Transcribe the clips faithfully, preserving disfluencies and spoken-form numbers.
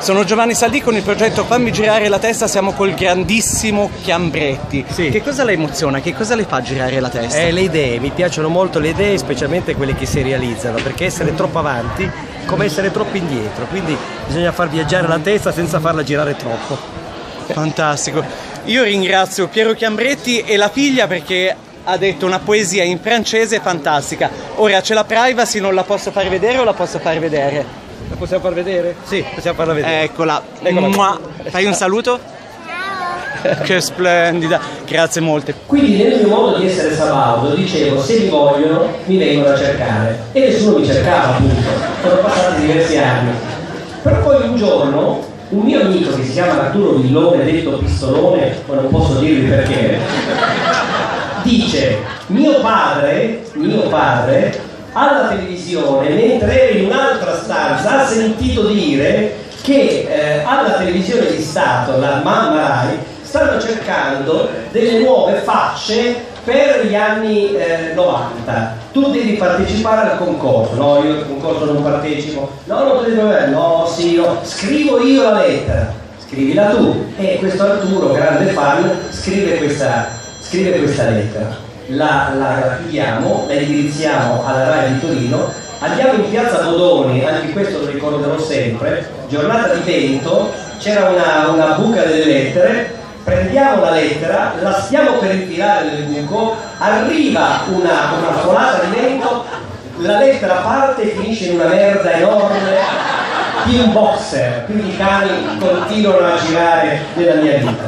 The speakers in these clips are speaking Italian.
Sono Giovanni Saldì con il progetto Fammi girare la testa, siamo col grandissimo Chiambretti. Sì. Che cosa le emoziona? Che cosa le fa girare la testa? Eh, le idee, mi piacciono molto le idee, specialmente quelle che si realizzano, perché essere troppo avanti è come essere troppo indietro, quindi bisogna far viaggiare la testa senza farla girare troppo. Fantastico. Io ringrazio Piero Chiambretti e la figlia perché ha detto una poesia in francese fantastica. Ora c'è la privacy, non la posso far vedere o la posso far vedere? La possiamo far vedere? Sì, possiamo farla vedere. Eccola. Eccola. Mua. Fai un saluto? Ciao. Che splendida. Grazie molte. Quindi nel mio modo di essere sabaudo dicevo se mi vogliono mi vengono a cercare e nessuno mi cercava appunto. Sono passati diversi anni. Però poi un giorno un mio amico che si chiama Arturo Villone, detto Pistolone, ma non posso dirvi perché, dice mio padre, mio padre alla televisione, mentre era in un'altra stanza, ha sentito dire che eh, alla televisione di Stato, la mamma Rai, stanno cercando delle nuove facce per gli anni eh, novanta. Tu devi partecipare al concorso. No, io al concorso non partecipo. No, non devi fare. No, sì, no. Scrivo io la lettera. Scrivila tu. E questo Arturo, grande fan, scrive questa, scrive questa lettera. La, la grafichiamo, la indirizziamo alla Rai di Torino. Andiamo in piazza Bodoni, anche questo lo ricorderò sempre. Giornata di vento, c'era una, una buca delle lettere. Prendiamo la lettera, la stiamo per infilare nel buco, arriva una, una folata di vento, la lettera parte e finisce in una merda enorme di un boxer, quindi i cani continuano a girare nella mia vita.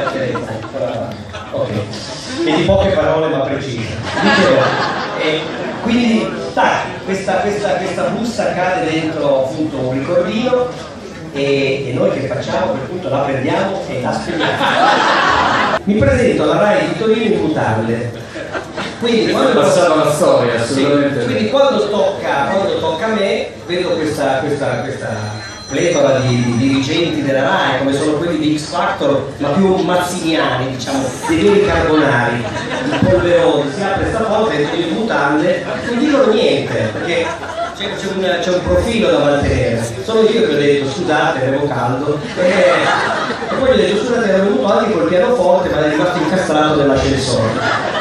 Ok, e di poche parole ma precise. Dicevo, e quindi tac, questa, questa, questa busta cade dentro appunto un ricordino. E, e noi che facciamo? Per punto la prendiamo e la spegniamo. Mi presento alla Rai di Torino in mutande. Quindi quando passata la storia, assolutamente. Sì, quindi quando tocca, quando tocca a me, vedo questa, questa, questa pletora di, di dirigenti della Rai, come sono quelli di X Factor, ma più mazziniani, diciamo, dei veri carbonari, i polveroni. Si apre sta porta e in mutande non dicono niente, perché c'è un, un profilo da mantenere. Sono io che ho detto scusate, avevo caldo e, e poi gli ho detto scusate, ero venuto anche col pianoforte ma è rimasto incastrato nell'ascensore.